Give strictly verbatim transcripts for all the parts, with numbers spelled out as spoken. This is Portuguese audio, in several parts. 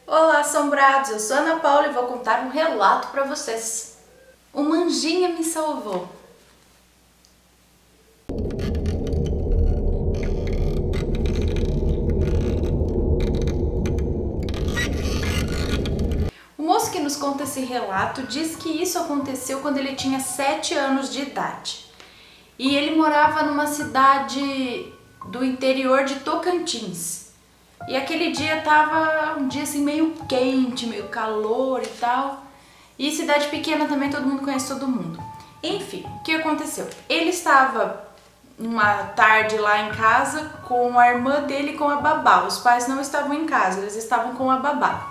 Olá, assombrados! Eu sou Ana Paula e vou contar um relato para vocês. Uma anjinha me salvou. O moço que nos conta esse relato diz que isso aconteceu quando ele tinha sete anos de idade. E ele morava numa cidade do interior de Tocantins. E aquele dia tava um dia assim meio quente, meio calor e tal. E cidade pequena também, todo mundo conhece todo mundo. Enfim, o que aconteceu? Ele estava uma tarde lá em casa com a irmã dele e com a babá. Os pais não estavam em casa, eles estavam com a babá.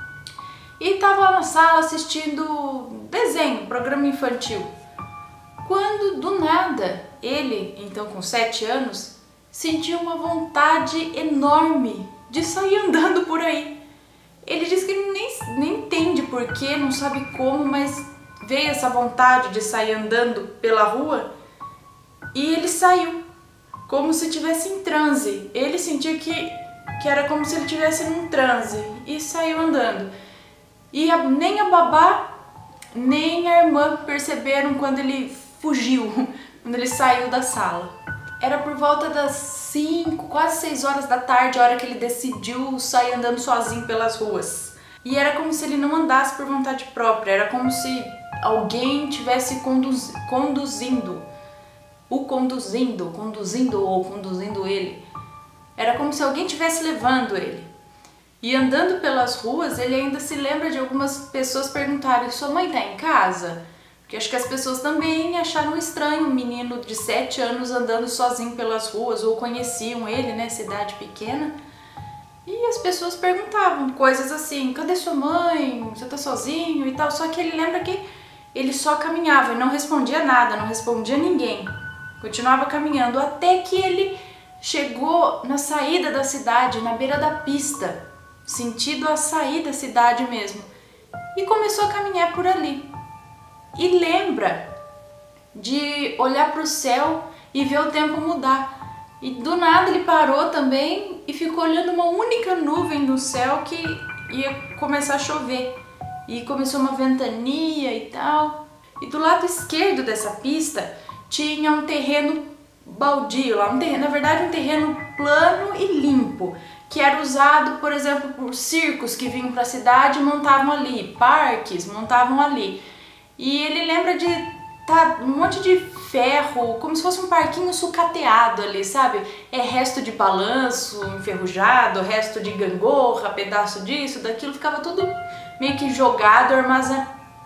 E estava lá na sala assistindo desenho, programa infantil. Quando do nada, ele, então com sete anos, sentiu uma vontade enorme de sair andando por aí. Ele diz que ele nem, nem entende porquê, não sabe como, mas veio essa vontade de sair andando pela rua e ele saiu, como se estivesse em transe. Ele sentiu que, que era como se ele estivesse num transe e saiu andando. E a, nem a babá, nem a irmã perceberam quando ele fugiu, quando ele saiu da sala. Era por volta das cinco, quase seis horas da tarde, a hora que ele decidiu sair andando sozinho pelas ruas. E era como se ele não andasse por vontade própria, era como se alguém tivesse conduz, conduzindo, o conduzindo, conduzindo ou conduzindo ele. Era como se alguém estivesse levando ele. E andando pelas ruas, ele ainda se lembra de algumas pessoas perguntarem: sua mãe tá em casa? Porque acho que as pessoas também acharam estranho um menino de sete anos andando sozinho pelas ruas, ou conheciam ele, né, cidade pequena. E as pessoas perguntavam coisas assim: cadê sua mãe? Você tá sozinho e tal? Só que ele lembra que ele só caminhava e não respondia nada, não respondia ninguém. Continuava caminhando até que ele chegou na saída da cidade, na beira da pista, sentido a sair da cidade mesmo, e começou a caminhar por ali. E lembra de olhar para o céu e ver o tempo mudar. E do nada ele parou também e ficou olhando uma única nuvem no céu que ia começar a chover. E começou uma ventania e tal. E do lado esquerdo dessa pista tinha um terreno baldio lá, um terreno, na verdade um terreno plano e limpo, que era usado, por exemplo, por circos que vinham para a cidade e montavam ali, parques montavam ali. E ele lembra de tá, um monte de ferro, como se fosse um parquinho sucateado ali, sabe? É resto de balanço enferrujado, resto de gangorra, pedaço disso, daquilo, ficava tudo meio que jogado, armazen...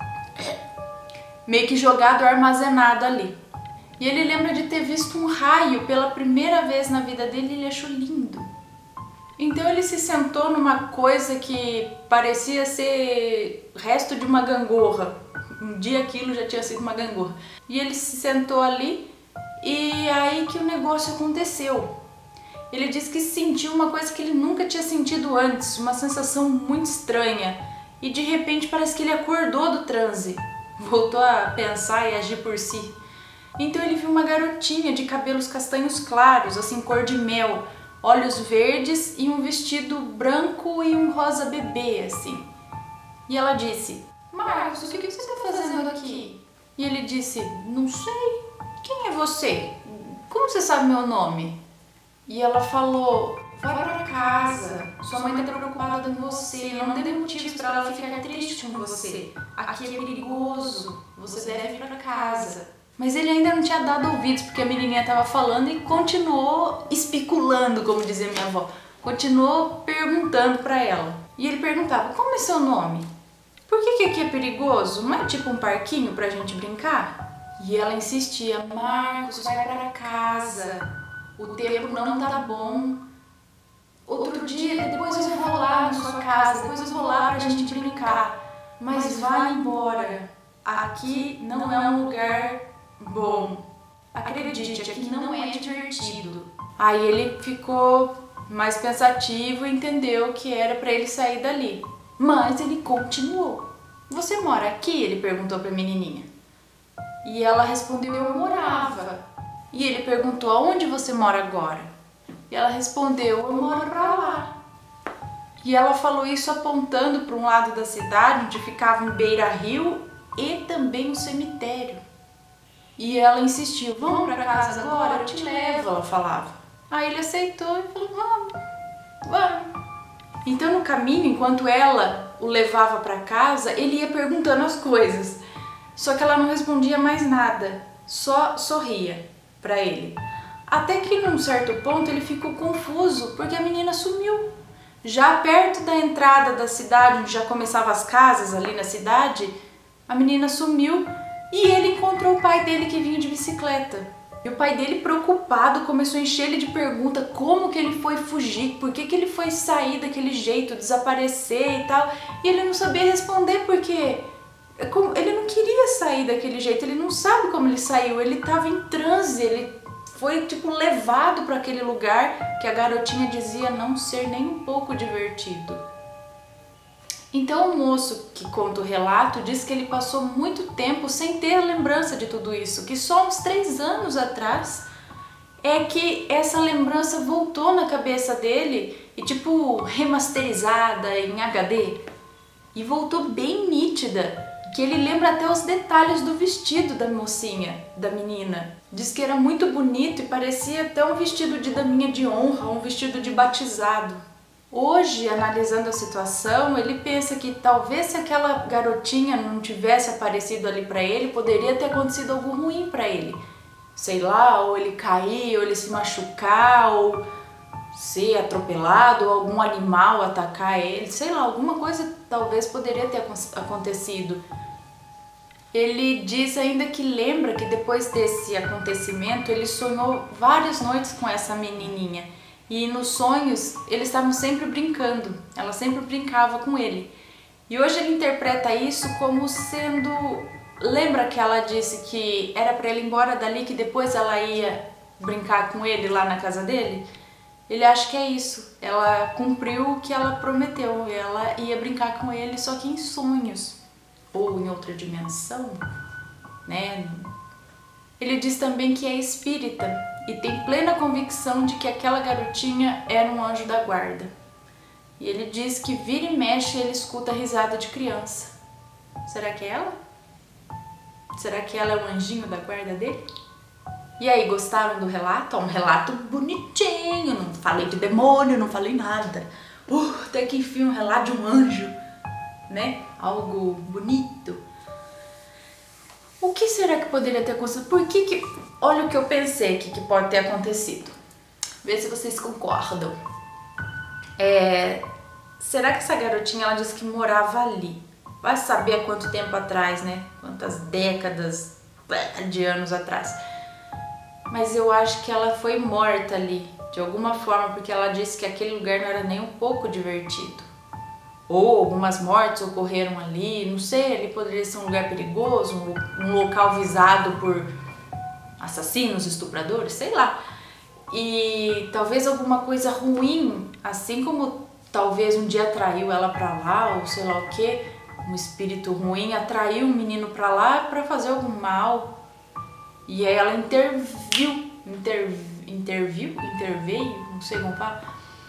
meio que jogado, armazenado ali. E ele lembra de ter visto um raio pela primeira vez na vida dele e ele achou lindo. Então ele se sentou numa coisa que parecia ser resto de uma gangorra. Um dia aquilo já tinha sido uma gangorra. E ele se sentou ali e aí que o negócio aconteceu. Ele disse que sentiu uma coisa que ele nunca tinha sentido antes, uma sensação muito estranha. E de repente parece que ele acordou do transe, voltou a pensar e agir por si. Então ele viu uma garotinha de cabelos castanhos claros, assim cor de mel, olhos verdes e um vestido branco e um rosa bebê, assim. E ela disse: Marcos, o que você está fazendo aqui? E ele disse: não sei. Quem é você? Como você sabe meu nome? E ela falou: vai para casa. Sua mãe está preocupada com você. Não dê motivos para ela ficar triste com você. Aqui é perigoso. Você deve ir para casa. Mas ele ainda não tinha dado ouvidos, porque a menininha estava falando e continuou especulando, como dizia minha avó. Continuou perguntando para ela. E ele perguntava: como é seu nome? Por que que aqui é perigoso? Não é tipo um parquinho pra gente brincar? E ela insistia: Marcos, vai pra casa. O tempo não tá bom. Outro dia, depois eu vou lá na sua casa, depois eu vou lá pra gente brincar. Mas vai embora. Aqui não é um lugar bom. Acredite, aqui não é divertido. Aí ele ficou mais pensativo e entendeu que era pra ele sair dali. Mas ele continuou. Você mora aqui? Ele perguntou para a menininha. E ela respondeu: eu morava. E ele perguntou: aonde você mora agora? E ela respondeu: eu moro pra lá. E ela falou isso apontando para um lado da cidade, onde ficava um beira-rio e também um cemitério. E ela insistiu, vamos para casa agora, eu te levo, ela falava. Aí ele aceitou e falou, vamos, vamos. Então no caminho, enquanto ela o levava para casa, ele ia perguntando as coisas. Só que ela não respondia mais nada, só sorria para ele. Até que num certo ponto ele ficou confuso, porque a menina sumiu. Já perto da entrada da cidade, onde já começavam as casas ali na cidade, a menina sumiu e ele encontrou o pai dele que vinha de bicicleta. E o pai dele, preocupado, começou a encher ele de perguntas, como que ele foi fugir, por que que ele foi sair daquele jeito, desaparecer e tal. E ele não sabia responder porque ele não queria sair daquele jeito, ele não sabe como ele saiu, ele estava em transe, ele foi tipo levado para aquele lugar que a garotinha dizia não ser nem um pouco divertido. Então o moço que conta o relato diz que ele passou muito tempo sem ter a lembrança de tudo isso, que só uns três anos atrás é que essa lembrança voltou na cabeça dele e tipo remasterizada em H D e voltou bem nítida. Que ele lembra até os detalhes do vestido da mocinha, da menina. Diz que era muito bonito e parecia até um vestido de daminha de honra, um vestido de batizado. Hoje, analisando a situação, ele pensa que talvez se aquela garotinha não tivesse aparecido ali para ele, poderia ter acontecido algo ruim para ele. Sei lá, ou ele cair, ou ele se machucar, ou ser atropelado, ou algum animal atacar ele, sei lá, alguma coisa talvez poderia ter acontecido. Ele diz ainda que lembra que depois desse acontecimento ele sonhou várias noites com essa menininha e nos sonhos eles estavam sempre brincando, ela sempre brincava com ele. E hoje ele interpreta isso como sendo... Lembra que ela disse que era para ele ir embora dali, que depois ela ia brincar com ele lá na casa dele? Ele acha que é isso, ela cumpriu o que ela prometeu, ela ia brincar com ele, só que em sonhos, ou em outra dimensão, né? Ele diz também que é espírita e tem plena convicção de que aquela garotinha era um anjo da guarda. E ele diz que vira e mexe ele escuta a risada de criança. Será que é ela? Será que ela é o anjinho da guarda dele? E aí, gostaram do relato? Um relato bonitinho, não falei de demônio, não falei nada. Uh, até que enfim, um relato de um anjo, né? Algo bonito. O que será que poderia ter acontecido? Por que que... Olha o que eu pensei que, que pode ter acontecido. Vê se vocês concordam. É... Será que essa garotinha, ela disse que morava ali? Vai saber há quanto tempo atrás, né? Quantas décadas de anos atrás. Mas eu acho que ela foi morta ali, de alguma forma, porque ela disse que aquele lugar não era nem um pouco divertido. Ou algumas mortes ocorreram ali, não sei, ali poderia ser um lugar perigoso, um, um local visado por assassinos, estupradores, sei lá. E talvez alguma coisa ruim, assim como talvez um dia atraiu ela pra lá, ou sei lá o que, um espírito ruim atraiu o menino pra lá pra fazer algum mal. E aí ela interviu, inter, interviu, interveio, não sei como fala,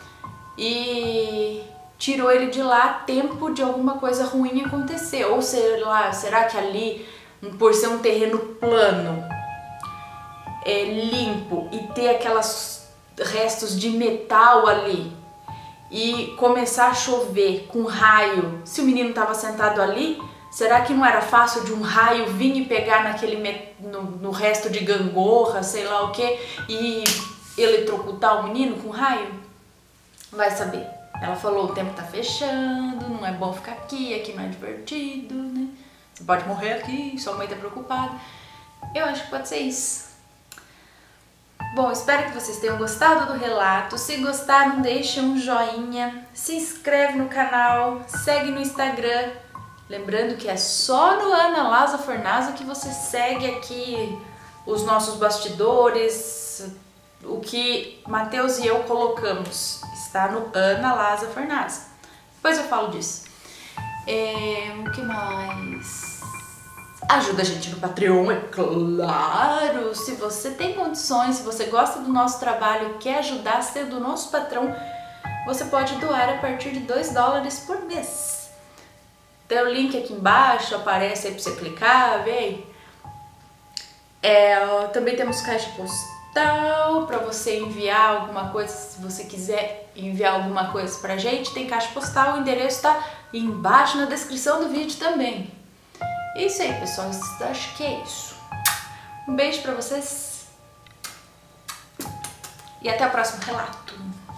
e tirou ele de lá a tempo de alguma coisa ruim acontecer. Ou sei lá, será que ali, por ser um terreno plano, é, limpo e ter aquelas restos de metal ali e começar a chover com raio, se o menino estava sentado ali, será que não era fácil de um raio vir e pegar naquele no, no resto de gangorra, sei lá o que, e eletrocutar o menino com raio? Vai saber. Ela falou, o tempo tá fechando, não é bom ficar aqui, aqui não é divertido, né? Você pode morrer aqui, sua mãe tá preocupada. Eu acho que pode ser isso. Bom, espero que vocês tenham gostado do relato. Se gostaram, deixem um joinha, se inscreve no canal, segue no Instagram. Lembrando que é só no Ana Laza Fornaza que você segue aqui os nossos bastidores, o que Matheus e eu colocamos está no Ana Laza Fornaza. Depois eu falo disso. É, o que mais? Ajuda a gente no Patreon, é claro! Se você tem condições, se você gosta do nosso trabalho, quer ajudar sendo o nosso patrão, você pode doar a partir de dois dólares por mês. Tem o link aqui embaixo, aparece aí para você clicar, vê aí. É, também temos caixa postal para você enviar alguma coisa, se você quiser enviar alguma coisa pra gente, tem caixa postal, o endereço tá embaixo na descrição do vídeo também. É isso aí, pessoal, acho que é isso. Um beijo pra vocês e até o próximo relato.